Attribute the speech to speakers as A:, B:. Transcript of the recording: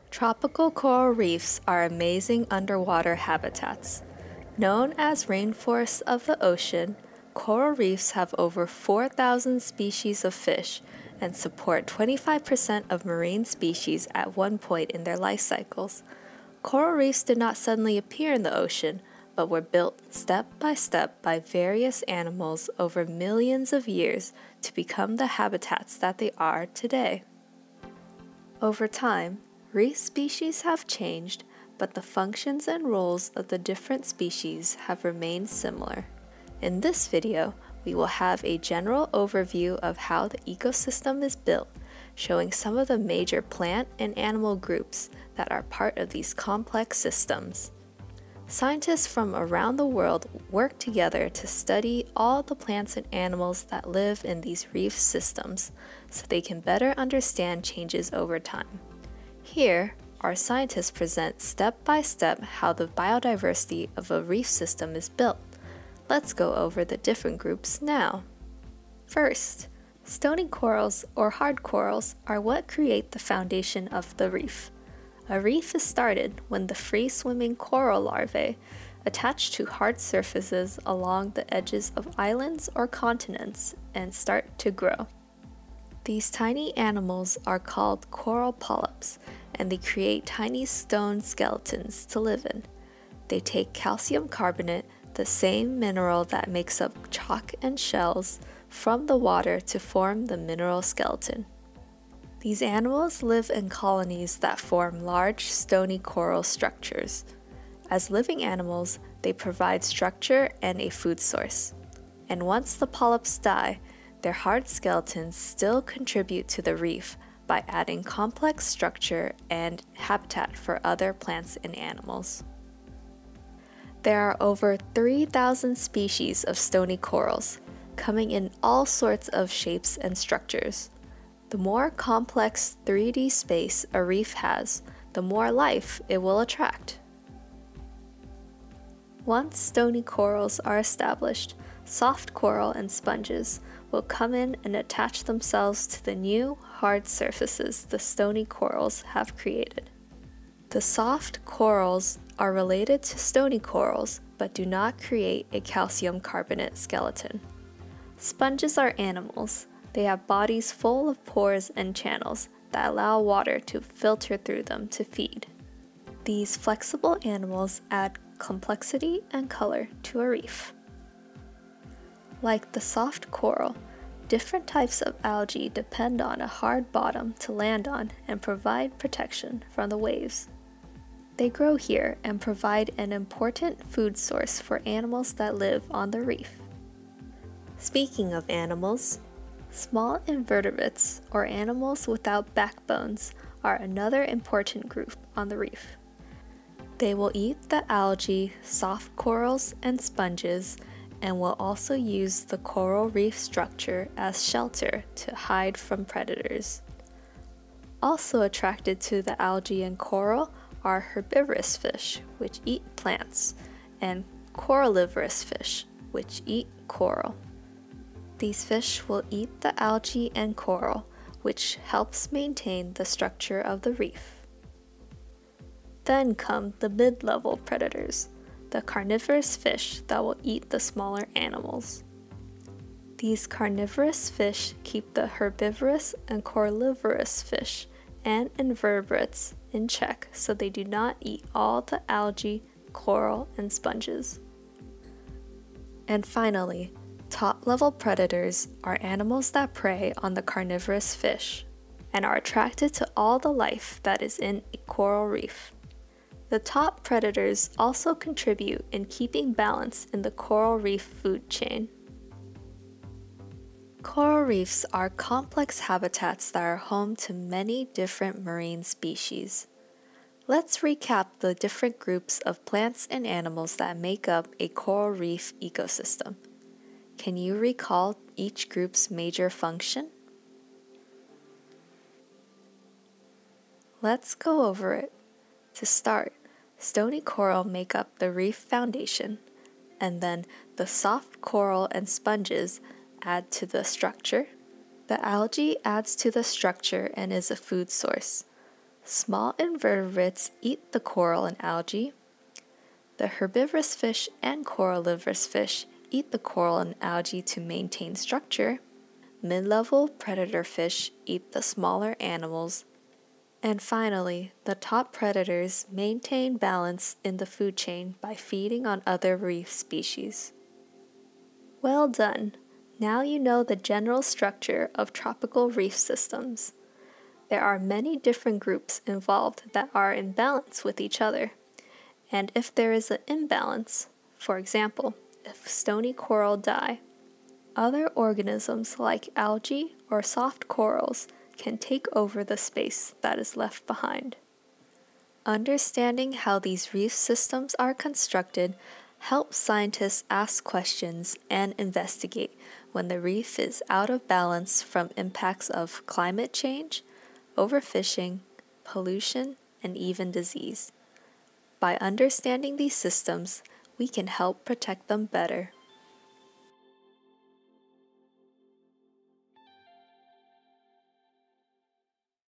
A: Tropical coral reefs are amazing underwater habitats. Known as rainforests of the ocean, coral reefs have over 4,000 species of fish and support 25% of marine species at one point in their life cycles. Coral reefs did not suddenly appear in the ocean, but were built step by various animals over millions of years to become the habitats that they are today. Over time, reef species have changed, but the functions and roles of the different species have remained similar. In this video, we will have a general overview of how the ecosystem is built, showing some of the major plant and animal groups that are part of these complex systems. Scientists from around the world work together to study all the plants and animals that live in these reef systems so they can better understand changes over time. Here, our scientists present step by step how the biodiversity of a reef system is built. Let's go over the different groups now. First, stony corals or hard corals are what create the foundation of the reef. A reef is started when the free-swimming coral larvae attach to hard surfaces along the edges of islands or continents and start to grow. These tiny animals are called coral polyps, and they create tiny stone skeletons to live in. They take calcium carbonate, the same mineral that makes up chalk and shells, from the water to form the mineral skeleton. These animals live in colonies that form large stony coral structures. As living animals, they provide structure and a food source. And once the polyps die, their hard skeletons still contribute to the reef by adding complex structure and habitat for other plants and animals. There are over 3,000 species of stony corals, coming in all sorts of shapes and structures. The more complex 3D space a reef has, the more life it will attract. Once stony corals are established, soft coral and sponges will come in and attach themselves to the new, hard surfaces the stony corals have created. The soft corals are related to stony corals but do not create a calcium carbonate skeleton. Sponges are animals. They have bodies full of pores and channels that allow water to filter through them to feed. These flexible animals add complexity and color to a reef. Like the soft coral, different types of algae depend on a hard bottom to land on and provide protection from the waves. They grow here and provide an important food source for animals that live on the reef. Speaking of animals, small invertebrates, or animals without backbones, are another important group on the reef. They will eat the algae, soft corals, and sponges, and will also use the coral reef structure as shelter to hide from predators. Also attracted to the algae and coral are herbivorous fish, which eat plants, and corallivorous fish, which eat coral. These fish will eat the algae and coral, which helps maintain the structure of the reef. Then come the mid-level predators, the carnivorous fish that will eat the smaller animals. These carnivorous fish keep the herbivorous and corallivorous fish and invertebrates in check so they do not eat all the algae, coral, and sponges. And finally, top-level predators are animals that prey on the carnivorous fish and are attracted to all the life that is in a coral reef. The top predators also contribute in keeping balance in the coral reef food chain. Coral reefs are complex habitats that are home to many different marine species. Let's recap the different groups of plants and animals that make up a coral reef ecosystem. Can you recall each group's major function? Let's go over it. To start, stony coral make up the reef foundation, and then the soft coral and sponges add to the structure. The algae adds to the structure and is a food source. Small invertebrates eat the coral and algae. The herbivorous fish and corallivorous fish eat the coral and algae to maintain structure. Mid-level predator fish eat the smaller animals. And finally, the top predators maintain balance in the food chain by feeding on other reef species. Well done! Now you know the general structure of tropical reef systems. There are many different groups involved that are in balance with each other. And if there is an imbalance, for example, if stony coral die, other organisms like algae or soft corals can take over the space that is left behind. Understanding how these reef systems are constructed helps scientists ask questions and investigate when the reef is out of balance from impacts of climate change, overfishing, pollution, and even disease. By understanding these systems, we can help protect them better.